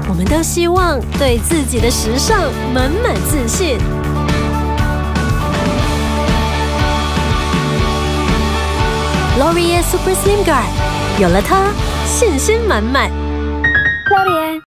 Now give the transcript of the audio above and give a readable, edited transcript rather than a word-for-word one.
我们都希望对自己的时尚满满自信。L'Oreal Super Slim Guard， 有了它，信心满满。 L'Oreal。